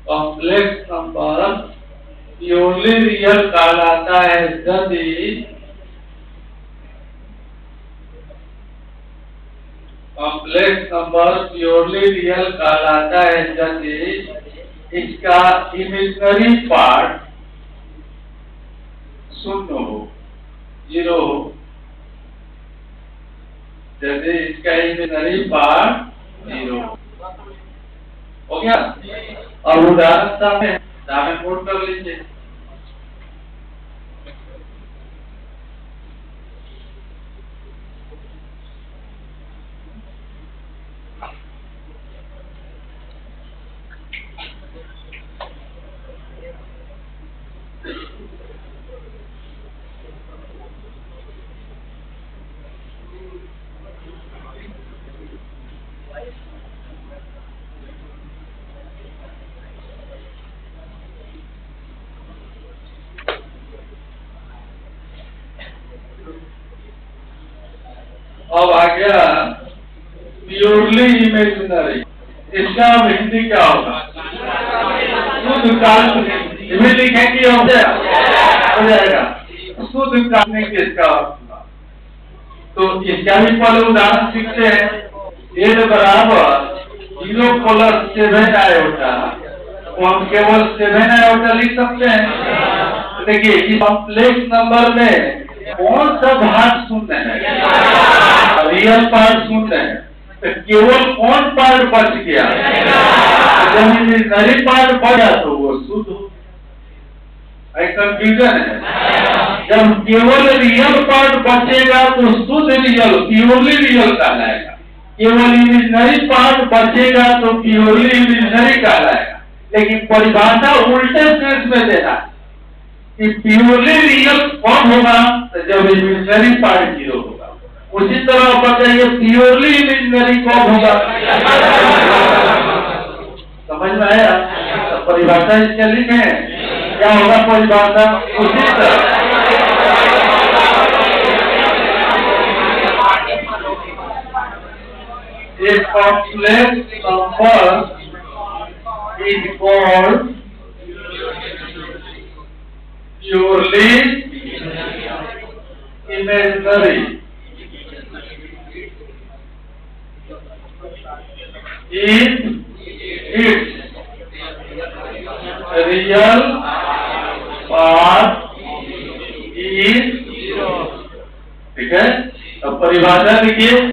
Complex number purely real कहलाता है यदि कॉम्प्लेक्स नंबर प्योरली रियल कहलाता है यदि इसका इमेजिनरी पार्ट शून्य हो, 0 हो। यदि इसका इमेजिनरी पार्ट 0 हो गया। और उदाहरण सामने नोट कर लीजिए। अब आ गया प्योरली इमेजिनरी। इसका अब हिंदी क्या होगा? शुद्ध काल्पनिक। इमेज लिखेंगे हो जाएगा शुद्ध काल्पनिक इसका। तो इसका भी पहले उदाहरण सीखते हैं। ये बराबर 0+7 आयोटा, तो हम केवल 7 आयोटा लिख सकते हैं। देखिए इस कॉम्प्लेक्स नंबर में कौन सा भाग शून्य है? रियल पार्ट शून्य है, तो केवल कौन पार्ट बच गया? जब इमेजिनरी पार्ट बढ़ा तो वो शुद्ध हो। कंफ्यूजन है। जब केवल रियल पार्ट बचेगा तो शुद्ध रियल, प्योरली रियल कहलाएगा। केवल इमेजिनरी पार्ट बचेगा तो प्योरली इमेजिनरी कहलाएगा। लेकिन परिभाषा उल्टे सेंस में देना कि प्योरली रियल कौन होगा? जब इमेजिनरी पार्ट 0 होगा। उसी तरह बताइए प्योरली इमेजिनरी कौन होगा? समझ में आया? तो परिभाषा इसके लिखे क्या होगा परिभाषा? उसी तरह एक complex number is called purely imaginary if its real part is 0। ठीक है, अब परिभाषा लिखिए।